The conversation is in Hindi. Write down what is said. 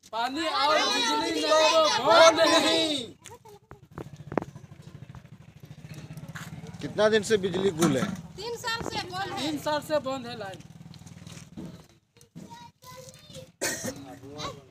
पानी और बिजली बंद नहीं। कितना दिन से बिजली गुल है? 3 साल से बंद है। 3 साल से बंद है लाइन।